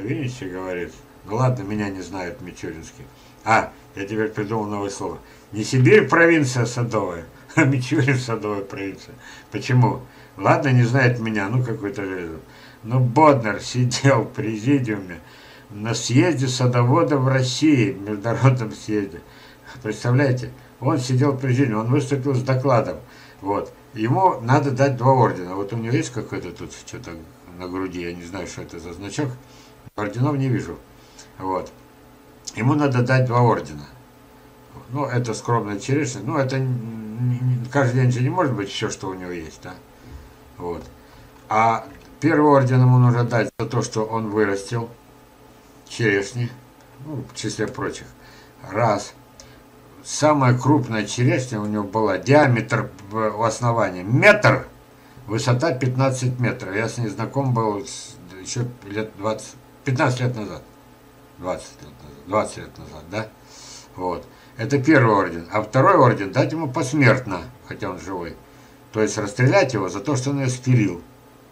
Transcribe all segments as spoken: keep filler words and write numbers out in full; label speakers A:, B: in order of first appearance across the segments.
A: видите, говорит. Ну ладно, меня не знают Мичуринский. А, я теперь придумал новое слово. Не Сибирь провинция садовая, а Мичурин садовая провинция. Почему? Ладно, не знает меня, ну какой-то... Ну, Боднер сидел в президиуме на съезде садоводов в России, международном съезде. Представляете? Он сидел в президиуме, он выступил с докладом. Вот. Ему надо дать два ордена. Вот у него есть какой-то тут что-то на груди, я не знаю, что это за значок. Орденов не вижу. Вот. Ему надо дать два ордена. Ну, это скромная черешня. Ну, это каждый день же не может быть все, что у него есть, да? Вот. А первый орден ему нужно дать за то, что он вырастил черешни, ну, в числе прочих. Раз. Самая крупная черешня у него была, диаметр в основании метр, высота пятнадцать метров. Я с ней знаком был еще лет двадцать, пятнадцать лет назад. двадцать лет назад, двадцать лет назад, да? Вот. Это первый орден. А второй орден дать ему посмертно, хотя он живой. То есть расстрелять его за то, что он ее спилил.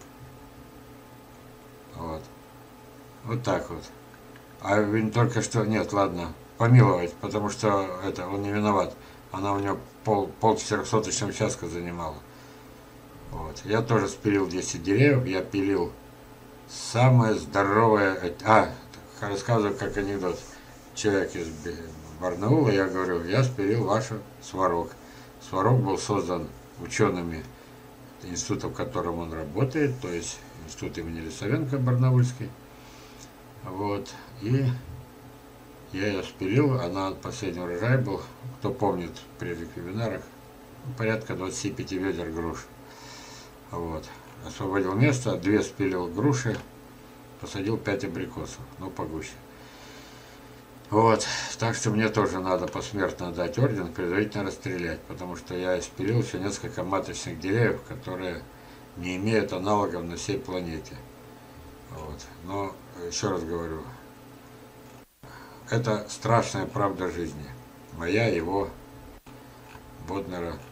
A: Вот. Вот так вот. А ведь только что... Нет, ладно. Помиловать, потому что это он не виноват. Она у него пол, пол четырехсоточного участка занимала. Вот. Я тоже спилил десять деревьев. Я пилил самое здоровое... А, рассказываю как анекдот. Человек из Барнаула, я говорю, я спилил ваш сварог. Сварог был создан учеными института, в котором он работает, то есть институт имени Лисовенко барнаульский. Вот. И я ее спилил, она последний урожай был, кто помнит при вебинарах, порядка двадцати пяти ведер груш. Вот. Освободил место, две спилил груши, посадил пять абрикосов, ну погуще. Вот, так что мне тоже надо посмертно дать орден, предварительно расстрелять, потому что я испилил еще несколько маточных деревьев, которые не имеют аналогов на всей планете. Вот. Но, еще раз говорю, это страшная правда жизни. Моя, его, Боднера.